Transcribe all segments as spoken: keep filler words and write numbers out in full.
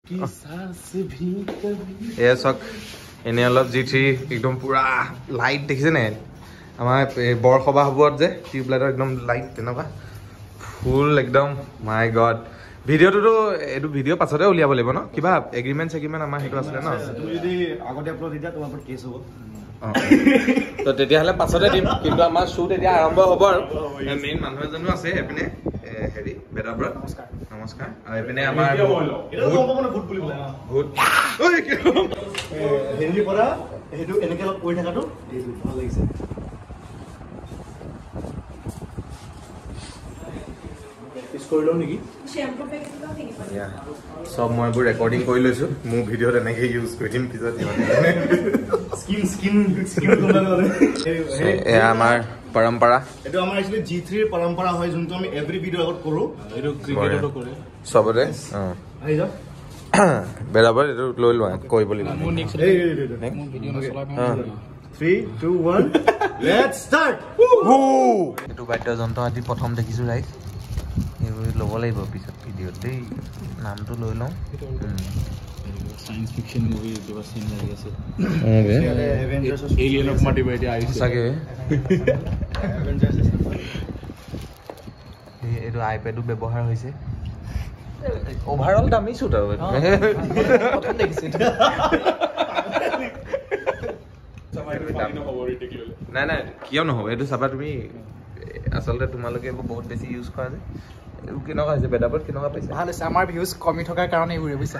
এয়া চাওক এনে অলপ জি থ্ৰী একদম পুৰা লাইট দেখিছে নে আমাৰ বৰসভা হবত যে টিউবলাইটৰ একদম লাইট তেনেকুৱা ফুল একদম মাই গড ভিডিঅ'টোতো এইটো ভিডিঅ' পাছতে উলিয়াব লাগিব ন কিবা এগ্ৰিমেণ্ট চেগ্ৰিমেণ্ট আমাৰ সেইটো আছিলে ন তুমি যদি আগতে আপলোড দিয়া তোমাৰ ওপৰত কেছ হ'ব তো তেতিয়াহ'লে পাছতে দিম কিন্তু আমাৰ শ্বুট এতিয়া আৰম্ভ হ'ব আৰু মেইন মানুহ এজনো আছে এইপিনে হেৰি বেদাৰ পৰা নমস্কাৰ নমস্কাৰ আৰু এইপিনে আমাৰ ভূত বুলি ভূত হেৰি পৰা সেইটো এনেকে অলপ কৰি থকাটো ভাল লাগিছে সব মই এইবোৰ ৰেকৰ্ডিং কৰি লৈছো মোৰ ভিডিঅ'ত এনেকে ইউজ কৰি দিম পিছত এয়া আমাৰ পৰম্পৰা এইটো আমাৰ একচুৱেলি জি থ্ৰীৰ পৰম্পৰা হয় যোনটো আমি এভৰি ভিডিঅ' আগত কৰোঁ এইটো ক্ৰিকেটতো কৰে চবতে আহি যাওক বেৰাবৰ এইটো লৈ লোৱা কৰিব লাগিব three two one let's start এইটো বাদ্যযন্ত্ৰ আজি প্ৰথম দেখিছো ৰাইজ এইবোৰ ল'ব লাগিব পিছত ভিডিঅ'ত দেই নামটো লৈ লওঁ সায়েন্স ফিকশন মুভি কিবা সিন লাগি আছে এলিয়েনক মাটি বাইতে আইছে সঁচাকে এইটো আইপেডো ব্যৱহাৰ হৈছে অভাৰঅল দামী চুট আৰু প্ৰথম দেখিছো নাই নাই কিয় নহ'ব এইটো চাবা তুমি আচলতে তোমালোকে এইবোৰ বহুত বেছি ইউজ কৰা যে কেনেকুৱা হৈছে বেদাবত কেনেকুৱা পাইছে ভাল হৈছে আমাৰ ভিউজ কমি থকাৰ কাৰণে এইবোৰ বুজিছা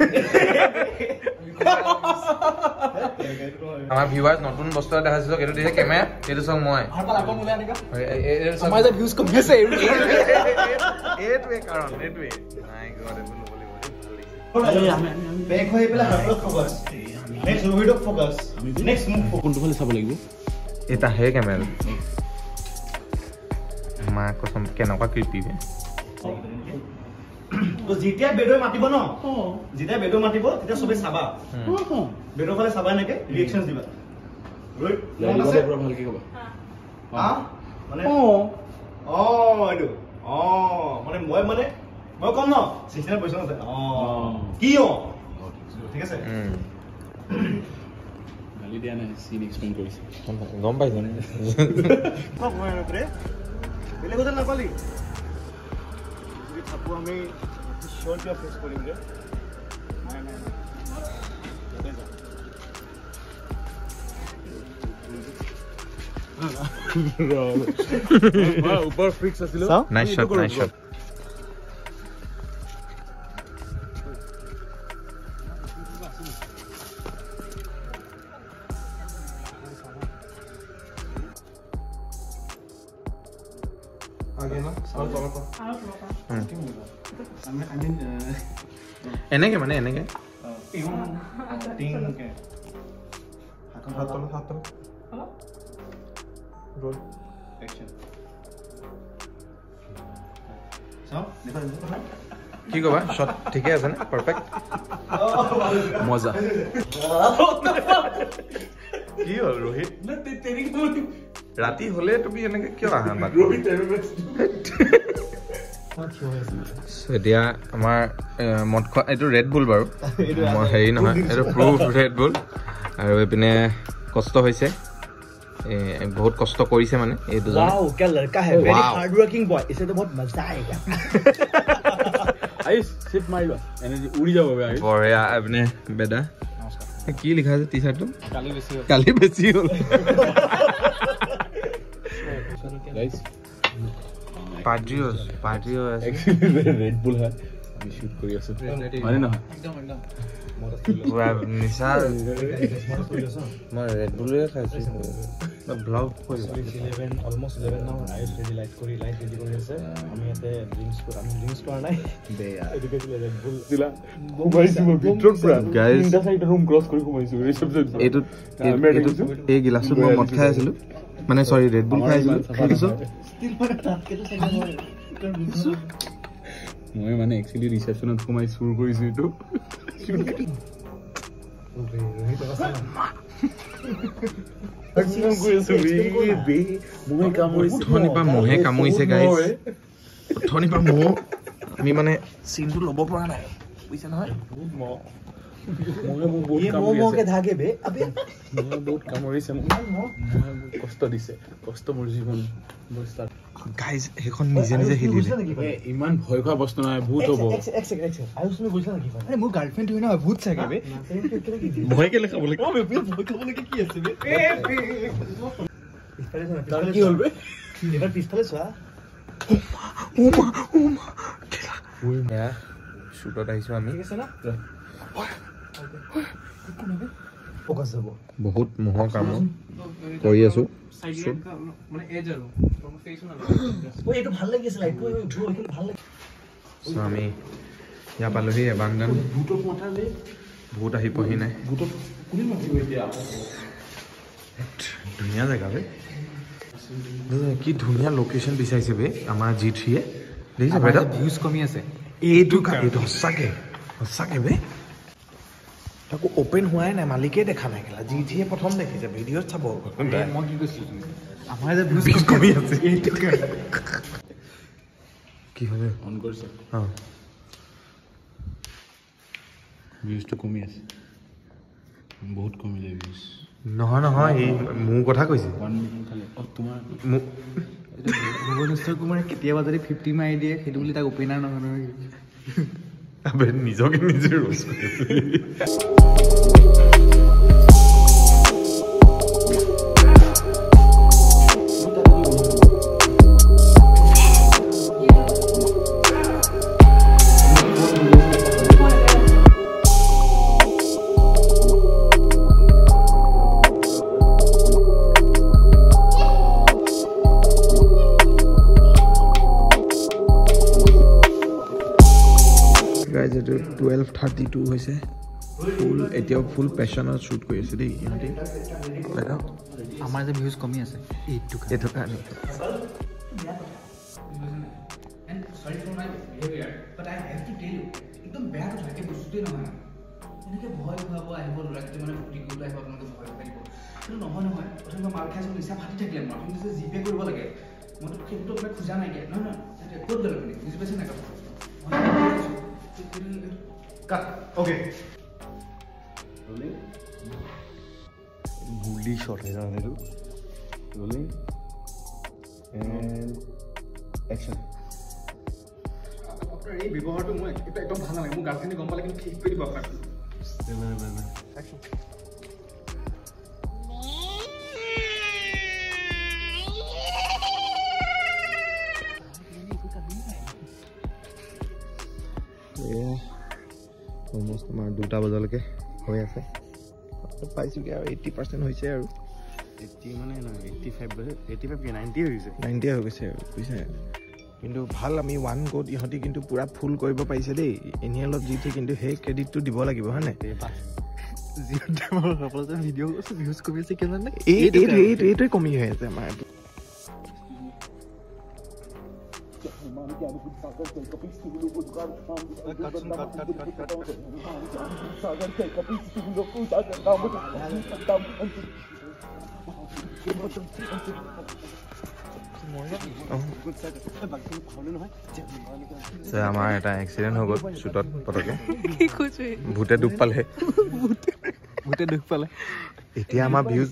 আমাৰ ভিউৱাৰ্ছ নতুন বস্তু এটা দেখাইছো এইটো দিছে কেমেৰা এইটো চাওক মই আমাৰ যে ভিউজ কমি আছে এইটোৱে কাৰণ এইটোৱে নাই গড এইটো ল'ব লাগিব বেক হৈ পেলাই হাতত ফোকাস নেক্সট মুভিটো ফোকাস নেক্সট মুভ কোনটো ফালে চাব লাগিব এটা হে কেমেৰা মা কসম কেনেকুৱা ক্ৰিপি বে তো যেতিয়া বেডো মাতিব ন যেতিয়া বেডো মাতিব তেতিয়া সবে চাবা বেডো ফালে চাবা নেকে ৰিঅ্যাকশনস দিবা ৰৈ লাগিলে পুৰা ভালকে কবা আ মানে অ অ এটো অ মানে মই মানে মই কম ন সিস্টেম পয়সা আছে অ কি অ ঠিক আছে গালি দিয়া নাই সিন এক্সপ্লেইন কৰিছে গম পাইছ নে কম হয় ৰে বেলে কথা নাপালি যদি থাকো আমি শোর কি ফেস করিম রে নাই নাই না উপর ফিক্স আছিল নাইস শট নাইস শট এনেকে মানে এনেকে কি কবা শট ঠিকে আছে নে পারফেক্ট মজা কি হল রোহিত ৰাতি হলে তুমি এনেকে কিয় আহা এতিয়া আমাৰ মদ খোৱা এইটো ৰেড বুল বাৰু হেৰি নহয় এইটো প্ৰুফ ৰেড বুল আৰু এইপিনে কষ্ট হৈছে বহুত কষ্ট কৰিছে মানে এই দুজন वाओ क्या लड़का है वेरी हार्ड वर्किंग बॉय इसे तो बहुत मजा आएगा আইস শিপ মাৰিবা এনার্জি উড়ি যাব বে আইস বঢ়িয়া এইপিনে বেদা কি লিখা আছে টি-শাৰ্টটো কালি বেছি কালি বেছি হ'ল গাইস পাড্ৰিওস পাড্ৰিওস রেড বুল হয় আমি শুট কৰি আছো মানে নহয় একদম একদম পুৰা নিচা মই ৰেড বুলে খাইছো ব্লগ কৰি eleven almost eleven now I ready light কৰি light ready কৰি আছে আমি ইয়াতে ড্ৰিংকস আমি ড্ৰিংকস কৰা নাই দে यार এডুকেটেড ৰেড বুল দিলা ঘুমাইছো ভিতৰত পুৰা গাইস তিনটা সাইড ৰুম ক্ৰস কৰি ঘুমাইছো ৰিসেপশন এইটো এই গিলাসত মই মদ খাই আছিলো মানে সৰি ৰেড বুল খাই আছিলো দেখিছো ষ্টিল পাকা তাতকেটো চাই মই মানে একচুয়ালি ৰিসেপশনত ঘুমাই চুৰ কৰিছো এইটো মহে কামুৰিছে গাইছ অথনিৰ পৰা মহ আমি মানে চিনটো ল'ব পৰা নাই বুজিছা নহয় ये मोमो के धागे बे अबे মই বহুত কামৰিছে মই বহুত কষ্ট দিছে কষ্ট মোৰ জীৱন গাইজ সেইখন নিজে নিজে হিলিলে ইমান ভয় খোৱা বস্তু নাই ভূত হ'ব এক এক এক এক আয়ুষ তুমি বুঝলা নাকি আরে মোৰ গার্লফ্রেন্ড তুই না ভূত চাগে বে ভয় কেলে খাব লাগে ও বে ভয় খাব লাগে কি আছে বে পিছফালে চোৱা তাৰ কি হ'ল বে এবাৰ পিছফালে চোৱা ওমা ওমা কেলা ওমা শুটত আহিছো আমি ঠিক আছে না ফোকাস যাব বহুত মোহৰ কাম কৰি আছো মানে এজ আৰু ফেস না ও এটা ভাল লাগি আছে লাইট ও উঠো এটা ভাল লাগি সো আমি ইয়া পালোহি এবাংডান ভূতক মাথালে ভূত আহি পহি নাই ভূতক কোনে মাতিব এতিয়া ধুনীয়া জেগা বে কি ধুনীয়া লোকেশ্যন বিচাৰিছে বে আমাৰ জি থ্ৰী এ দেখিছা বেটা ভিউজ কমি আছে এইটো এইটো সঁচাকে সঁচাকে বে তাকো অপেন হোৱাই নাই মালিকে দেখা নাই কেলা জি থ্ৰী এ প্ৰথম দেখিছে ভিডিঅ'ত চাব মই কি কৈছো আমাৰ যে ভিউজ ভিউজ কমি আছে কি হবে অন কৰিছে অঁ ভিউজটো কমি আছে বহুত কমিলে ভিউজ নহয় নহয় এই মোৰ কথা কৈছে ওৱান মিলিয়ন খালি অ তোমাৰ মোক ভুৱনেশ্বৰ কুমাৰে কেতিয়াবা যদি ফিফটি মাৰি দিয়ে সেইটো বুলি তাক অপেনাৰ নহয় নহয় আবে নিজকে নিজে ৰোজ কৰিছে গাইজ এইটো টুৱেলভ থাৰ্টি টু হৈছে ফুল এতিয়াও ফুল পেশ্যনত শ্বুট কৰি আছে দেই ইহঁতে আমাৰ যে ভিউজ কমি আছে এইটো এইটো কাৰণে sorry for my behavior but I have to tell you একদম বেয়া কথা এই বস্তুটোৱে নহয় এনেকে ভয় খুৱাব আহিব ল'ৰাটো মানে ফুটি কৰিব আহিব আপোনালোকে ভয় খুৱাব কিন্তু নহয় নহয় প্ৰথমে মাৰ খাইছো নিচা ফাটি থাকিলে মই আপুনি যে জিপে কৰিব লাগে মইতো সেইটোতো মানে খোজা নাই দিয়া নহয় নহয় ক'ত গ'ল আপুনি বুজি পাইছে নাই কথা কাট ওকে গুলি শট হয় জানো এইটো রোলিং এন্ড অ্যাকশন আপোনাৰ এই ব্যৱহাৰটো মই এটা একদম ভাল নালাগে মোৰ গাৰ্লফ্ৰেণ্ডে গম পালে কিন্তু ঠিক কৰি দিব আপোনাক বেলে বেলে অ্যাকশন অলমষ্ট আমাৰ দুটা বজালৈকে হৈ আছে পাইছোগৈ আৰু এইটি পাৰ্চেণ্ট হৈছে আৰু এইটি মানে নহয় এইটি ফাইভ এইটি ফাইভ কি নাইণ্টি হৈ গৈছে নাইণ্টি হৈ গৈছে আৰু বুজিছে কিন্তু ভাল আমি ওৱান গ'ত ইহঁতি কিন্তু পূৰা ফুল কৰিব পাৰিছে দেই এনেই অলপ যি থি কিন্তু সেই ক্ৰেডিটটো দিব লাগিব হয় নাই ভিডিঅ' ভিউজ কমি আছে কিয় জানে এইটো এইটো এইটোৱে কমি হৈ আছে আমাৰ আমাৰ এটা এক্সিডেণ্ট হৈ গ'ল শ্বুটত পটকে ভূতে দুখ পালে ভূতে দুখ পালে এতিয়া আমাৰ ভিউজ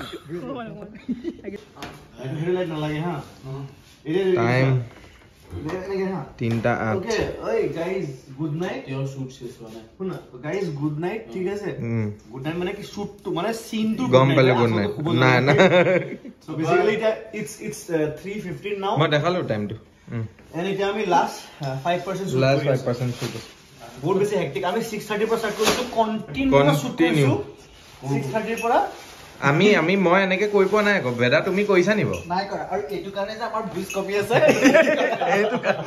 টাইম তিনটা আঠ গুড নাইট ইয়ৰ শ্বুট শেষ হোৱা নাই শুনা গাইজ গুড নাইট ঠিক আছে গুড নাইট মানে কি শ্বুটটো মানে সিনটো গম পালে গুড নাইট নাই না সো বেসিক্যালি এটা it's it's three fifteen now মই দেখালো টাইমটো এন্ড এটা আমি last five percent shoot last five percent shoot বহুত বেছি হেক্টিক আমি six thirty পৰা স্টাৰ্ট কৰিছো কন্টিনিউয়াস শ্বুট কৰিছো six thirty পৰা আমি আমি মই এনেকে কৈ পোৱা নাই আকৌ বেদা তুমি কৈছা নিব নাই কৰা আৰু এইটো কাৰণে যে আমাৰ ভিউজ কমি আছে এইটো কাৰণে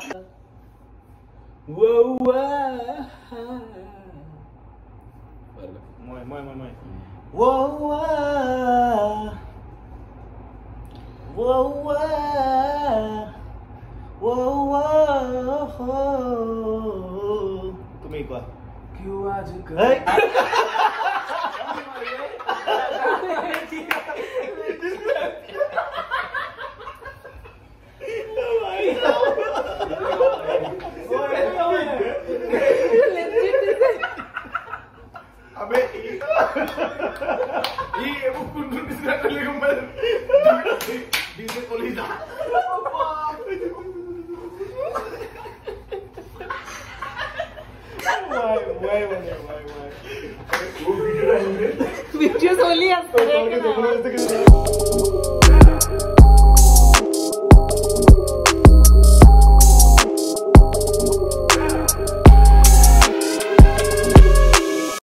মই মই মই মই তুমি কোৱা क्यों आज এই कर ই এইবোৰ কোনটো নিচিনা কৰিলে গম পাই ডিজে কলিজা Why, why, why, why, why? Video চলি আছে